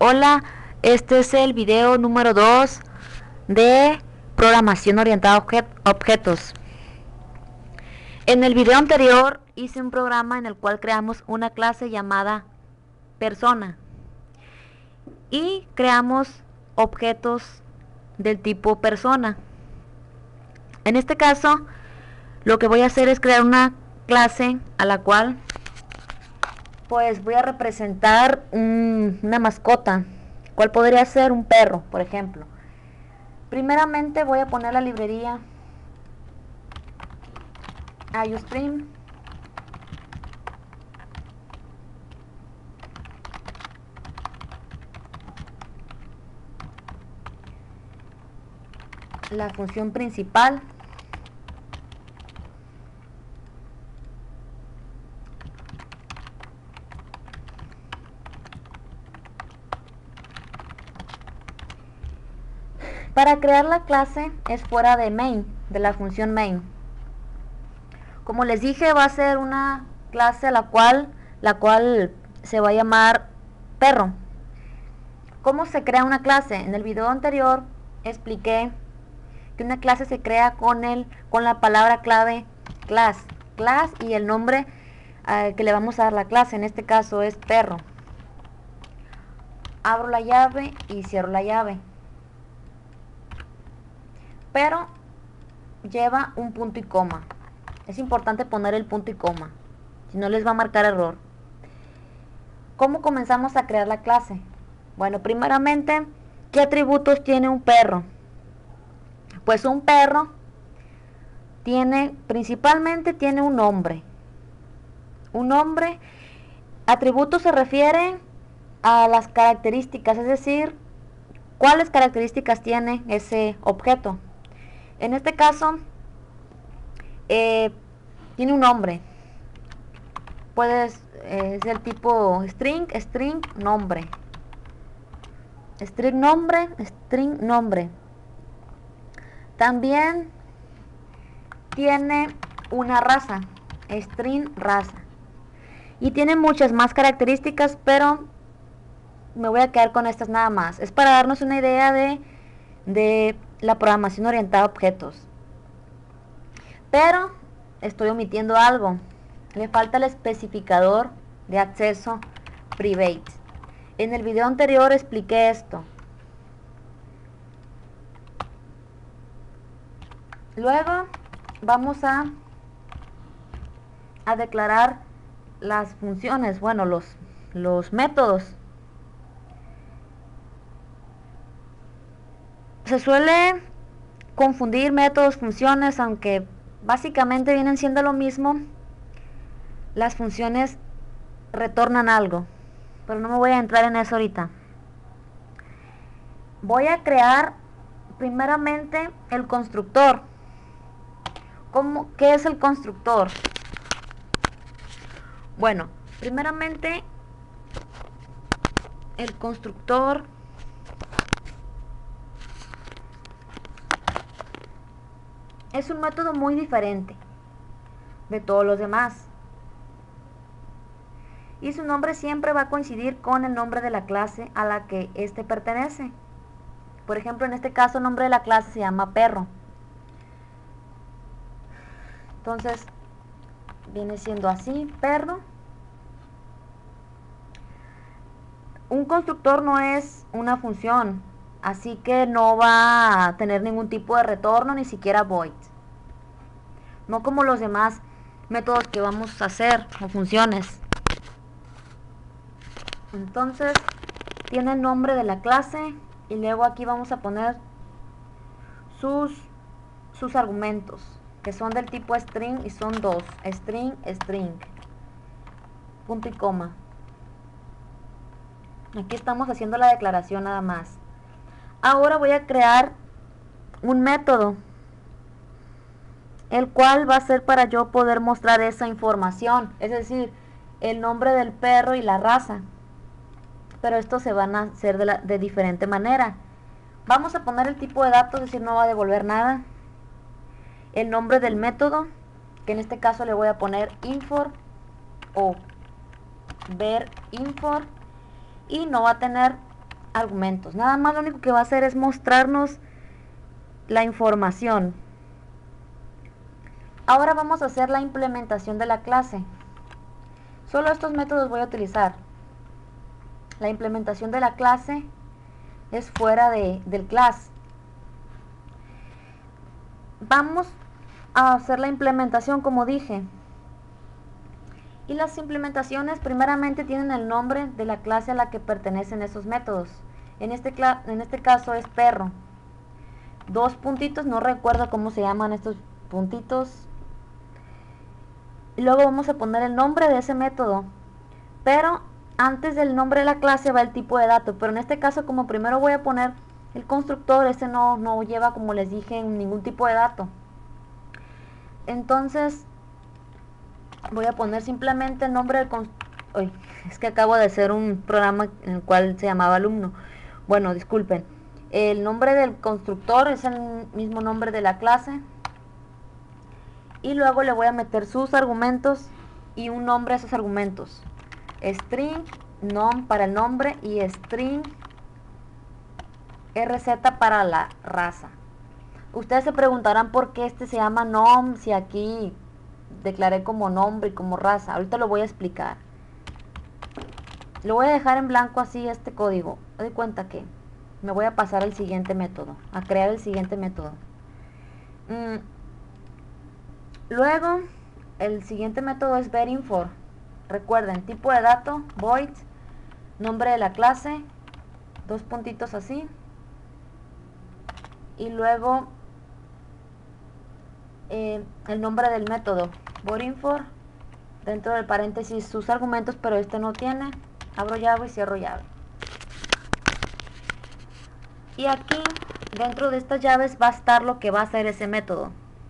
Hola, este es el video número 2 de programación orientada a objetos. En el video anterior hice un programa en el cual creamos una clase llamada persona y creamos objetos del tipo persona. En este caso, lo que voy a hacer es crear una clase a la cual pues voy a representar una mascota. ¿Cuál podría ser? Un perro, por ejemplo. Primeramente voy a poner la librería IOStream. La función principal. Para crear la clase es fuera de main, de la función main. Como les dije, va a ser una clase la cual se va a llamar perro. ¿Cómo se crea una clase? En el video anterior expliqué que una clase se crea con la palabra clave class y el nombre que le vamos a dar a la clase. En este caso es perro. Abro la llave y cierro la llave, pero lleva un punto y coma. Es importante poner el punto y coma, si no les va a marcar error. ¿Cómo comenzamos a crear la clase? Bueno, primeramente, ¿qué atributos tiene un perro? Pues un perro principalmente tiene un nombre. Un nombre. Atributos se refiere a las características, es decir, cuáles características tiene ese objeto. En este caso, tiene un nombre. Es el tipo string, nombre. String nombre. También tiene una raza, string raza. Y tiene muchas más características, pero me voy a quedar con estas nada más. Es para darnos una idea de la programación orientada a objetos. Pero estoy omitiendo algo. Le falta el especificador de acceso private. En el video anterior expliqué esto. Luego vamos a declarar las funciones, bueno, los métodos. Se suele confundir métodos, funciones, aunque básicamente vienen siendo lo mismo. Las funciones retornan algo, pero no me voy a entrar en eso ahorita. Voy a crear primeramente el constructor. ¿Qué es el constructor? Bueno, primeramente el constructor es un método muy diferente de todos los demás. Y su nombre siempre va a coincidir con el nombre de la clase a la que éste pertenece. Por ejemplo, en este caso el nombre de la clase se llama perro. Entonces, viene siendo así, perro. Un constructor no es una función, así que no va a tener ningún tipo de retorno, ni siquiera void. No como los demás métodos que vamos a hacer o funciones. Entonces, tiene el nombre de la clase y luego aquí vamos a poner sus argumentos, que son del tipo string y son dos, string, punto y coma. Aquí estamos haciendo la declaración nada más. Ahora voy a crear un método, el cual va a ser para yo poder mostrar esa información, es decir, el nombre del perro y la raza. Pero estos se van a hacer de diferente manera. Vamos a poner el tipo de datos, es decir, no va a devolver nada. El nombre del método, que en este caso le voy a poner infor o ver infor, y no va a tener argumentos. Nada más lo único que va a hacer es mostrarnos la información. Ahora vamos a hacer la implementación de la clase. Solo estos métodos voy a utilizar. La implementación de la clase es fuera del class. Vamos a hacer la implementación como dije. Y las implementaciones primeramente tienen el nombre de la clase a la que pertenecen esos métodos. En este caso es perro. Dos puntitos, no recuerdo cómo se llaman estos puntitos. Y luego vamos a poner el nombre de ese método. Pero antes del nombre de la clase va el tipo de dato. Pero en este caso, como primero voy a poner el constructor, ese no lleva, como les dije, ningún tipo de dato. Entonces voy a poner simplemente el nombre del constructor. Es que acabo de hacer un programa en el cual se llamaba alumno. Bueno, disculpen. El nombre del constructor es el mismo nombre de la clase. Y luego le voy a meter sus argumentos y un nombre a esos argumentos. String nom para el nombre y string rz para la raza. Ustedes se preguntarán por qué este se llama nom si aquí declaré como nombre y como raza. Ahorita lo voy a explicar. Lo voy a dejar en blanco así este código. Me doy cuenta que me voy a pasar al siguiente método, a crear el siguiente método. Luego, el siguiente método es verInfor. Recuerden, tipo de dato, void, nombre de la clase, dos puntitos así. Y luego el nombre del método, void_info, dentro del paréntesis sus argumentos, pero este no tiene. Abro llave y cierro llave. Y aquí, dentro de estas llaves, va a estar lo que va a hacer ese método.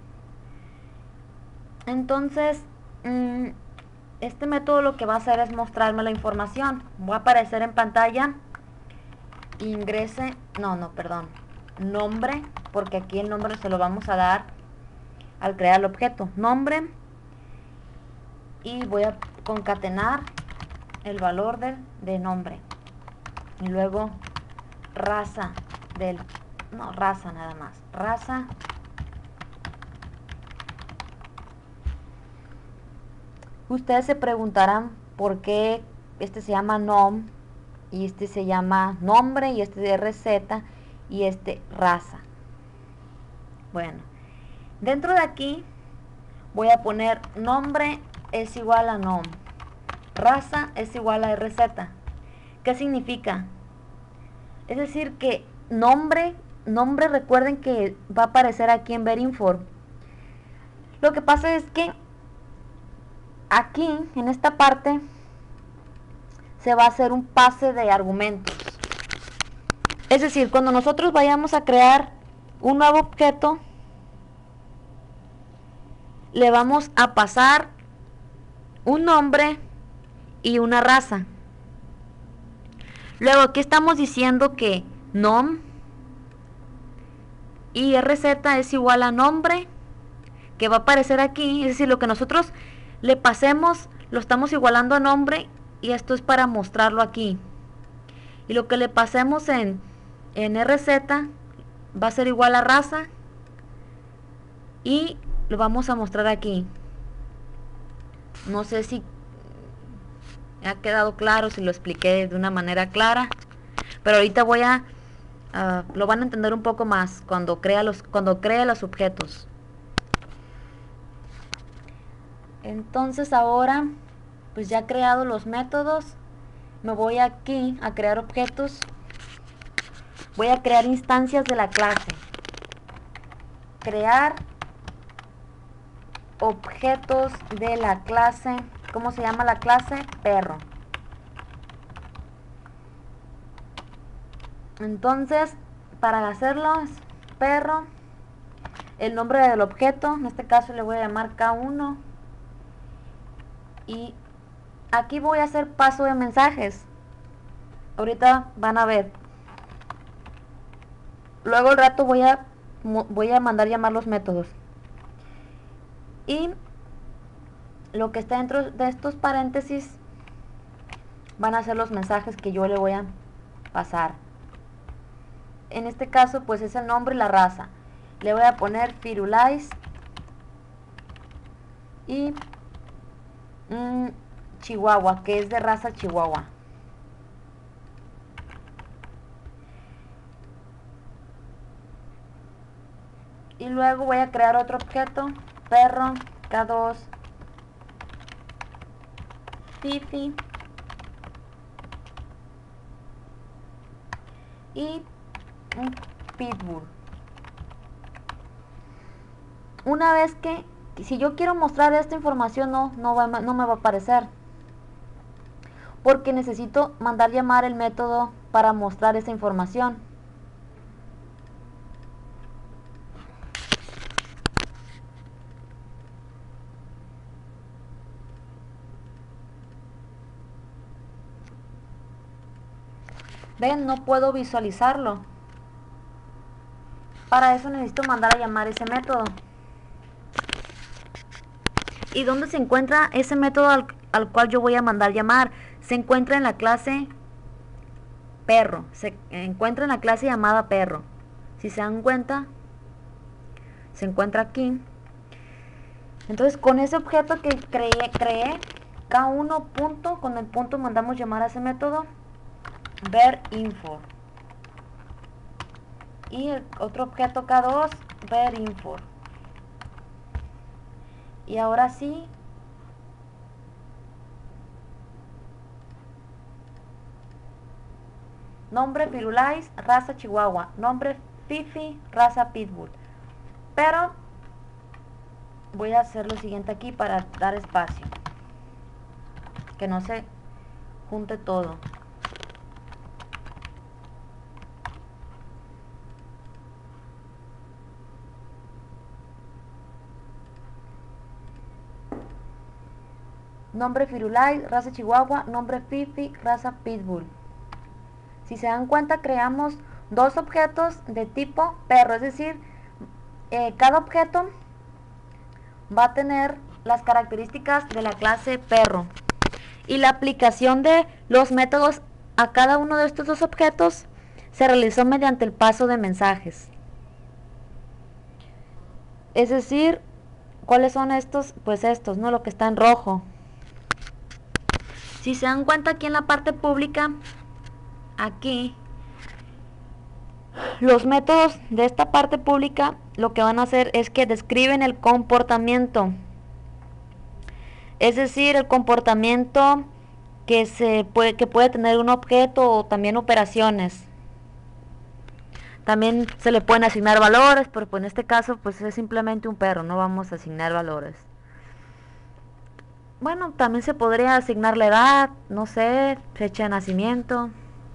Entonces, este método lo que va a hacer es mostrarme la información. Va a aparecer en pantalla, nombre, porque aquí el nombre se lo vamos a dar al crear el objeto. Nombre, y voy a concatenar el valor de nombre. Y luego raza raza nada más. Raza. Ustedes se preguntarán por qué este se llama nom y este se llama nombre y este de RZ y este raza. Bueno, dentro de aquí voy a poner nombre es igual a nom, raza es igual a RZ. ¿Qué significa? Es decir que nombre recuerden que va a aparecer aquí en verInfor. Lo que pasa es que aquí, en esta parte, se va a hacer un pase de argumentos. Es decir, cuando nosotros vayamos a crear un nuevo objeto, le vamos a pasar un nombre y una raza. Luego aquí estamos diciendo que nom y rz es igual a nombre, que va a aparecer aquí. Es decir, lo que nosotros le pasemos lo estamos igualando a nombre, y esto es para mostrarlo aquí. Y lo que le pasemos en RZ va a ser igual a raza, y lo vamos a mostrar aquí. No sé si ha quedado claro, si lo expliqué de una manera clara, pero ahorita voy a lo van a entender un poco más cuando cree los objetos. Entonces ahora, pues ya he creado los métodos, me voy aquí a crear objetos. Voy a crear instancias de la clase. Crear objetos de la clase. ¿Cómo se llama la clase? Perro. Entonces, para hacerlo es perro. El nombre del objeto, en este caso le voy a llamar K1. Y aquí voy a hacer paso de mensajes. Ahorita van a ver. Luego al rato voy a mandar llamar los métodos. Y lo que está dentro de estos paréntesis van a ser los mensajes que yo le voy a pasar en este caso pues es el nombre y la raza. Le voy a poner Firulais y Chihuahua, que es de raza Chihuahua. Y luego voy a crear otro objeto, perro, K2, Fifi y un pitbull. Una vez que, si yo quiero mostrar esta información, no me va a aparecer, porque necesito mandar llamar el método para mostrar esa información. Ven, no puedo visualizarlo. Para eso necesito mandar a llamar ese método. ¿Y dónde se encuentra ese método al cual yo voy a mandar llamar? Se encuentra en la clase perro. Se encuentra en la clase llamada perro. Si se dan cuenta, se encuentra aquí. Entonces con ese objeto que creé K1 punto, con el punto mandamos llamar a ese método ver info. Y el otro objeto K2 ver info. Y ahora sí, nombre Firulais, raza Chihuahua. Nombre Fifi, raza Pitbull. Pero voy a hacer lo siguiente aquí para dar espacio, que no se junte todo. Nombre Firulais, raza Chihuahua. Nombre Fifi, raza Pitbull. Si se dan cuenta, creamos dos objetos de tipo perro, es decir, cada objeto va a tener las características de la clase perro. Y la aplicación de los métodos a cada uno de estos dos objetos se realizó mediante el paso de mensajes. Es decir, ¿cuáles son estos? Pues estos, ¿no? Lo que está en rojo. Si se dan cuenta, aquí en la parte pública, aquí, los métodos de esta parte pública lo que van a hacer es que describen el comportamiento. Es decir, el comportamiento que puede tener un objeto o también operaciones. También se le pueden asignar valores, pero pues en este caso pues es simplemente un perro, no vamos a asignar valores. Bueno, también se podría asignar la edad, no sé, fecha de nacimiento.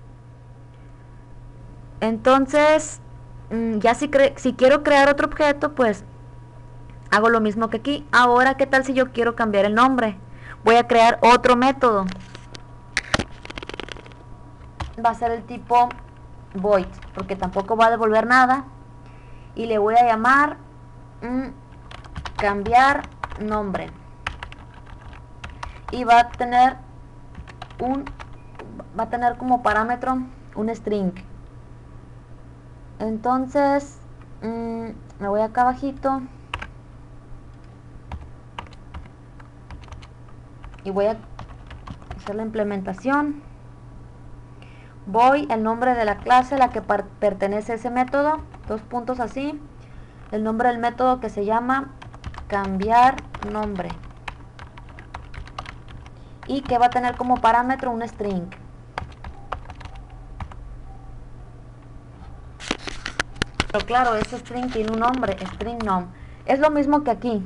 Entonces, ya si quiero crear otro objeto, pues hago lo mismo que aquí. Ahora, ¿qué tal si yo quiero cambiar el nombre? Voy a crear otro método. Va a ser el tipo void, porque tampoco va a devolver nada. Y le voy a llamar cambiar nombre. Y va a tener como parámetro un string. Entonces me voy acá abajito y voy a hacer la implementación. Voy el nombre de la clase a la que pertenece ese método, dos puntos así, el nombre del método que se llama cambiar nombre y que va a tener como parámetro un string. Pero claro, ese string tiene un nombre, string num. Es lo mismo que aquí,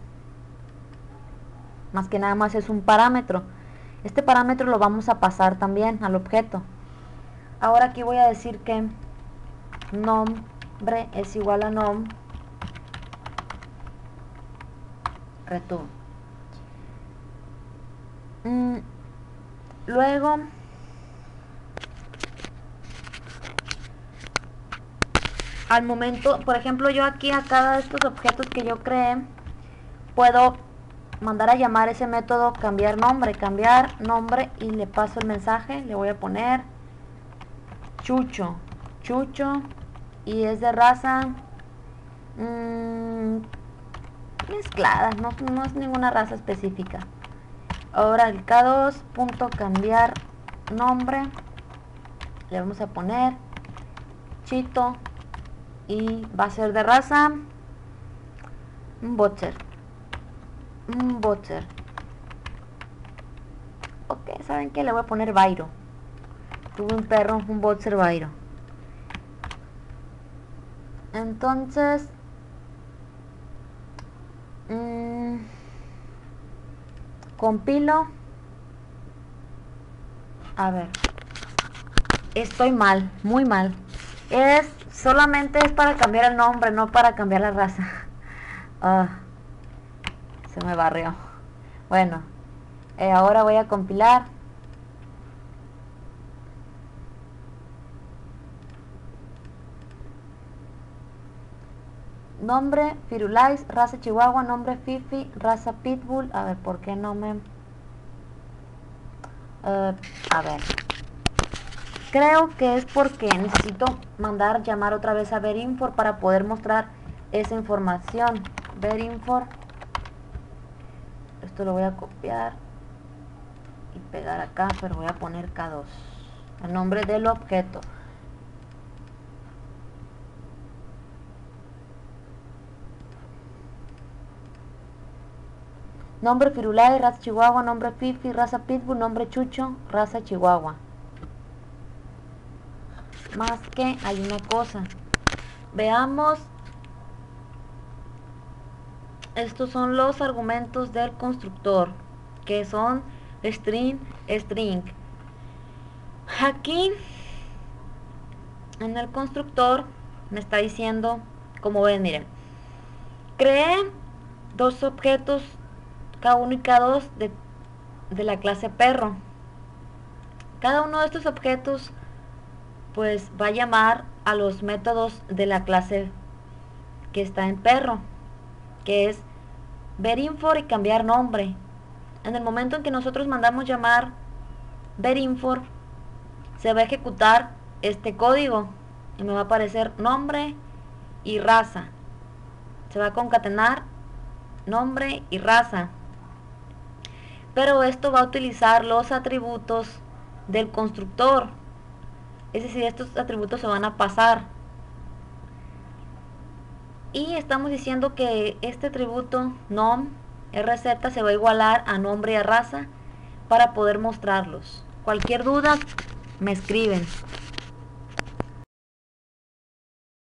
más que nada más es un parámetro. Este parámetro lo vamos a pasar también al objeto. Ahora aquí voy a decir que nombre es igual a num return. Luego al momento, por ejemplo, yo aquí a cada de estos objetos que yo creé puedo mandar a llamar ese método cambiar nombre y le paso el mensaje. Le voy a poner Chucho Chucho y es de raza mezclada, no es ninguna raza específica. Ahora el K2, punto cambiar nombre, le vamos a poner Chito y va a ser de raza boxer. Ok, ¿saben qué? Le voy a poner Bairo. Tuve un perro, un boxer Bairo. Entonces compilo. A ver, estoy mal, muy mal. Solamente es para cambiar el nombre, no para cambiar la raza. Se me barrió. Bueno, ahora voy a compilar. Nombre Firulais, raza Chihuahua. Nombre Fifi, raza Pitbull. A ver, ¿por qué no me...? A ver, creo que es porque necesito mandar llamar otra vez a Verinfor para poder mostrar esa información. Verinfor, esto lo voy a copiar y pegar acá, pero voy a poner K2, el nombre del objeto. Nombre Firulais, raza Chihuahua. Nombre Fifi, raza Pitbull. Nombre Chucho, raza Chihuahua. Más que hay una cosa. Veamos. Estos son los argumentos del constructor, que son string. Aquí en el constructor me está diciendo, como ven, miren, creé dos objetos K1 y K2 de la clase perro. Cada uno de estos objetos pues va a llamar a los métodos de la clase que está en perro, que es Verinfor y cambiar nombre. En el momento en que nosotros mandamos llamar Verinfor, se va a ejecutar este código y me va a aparecer nombre y raza. Se va a concatenar nombre y raza. Pero esto va a utilizar los atributos del constructor. Es decir, estos atributos se van a pasar. Y estamos diciendo que este atributo nom rz se va a igualar a nombre y a raza para poder mostrarlos. Cualquier duda me escriben.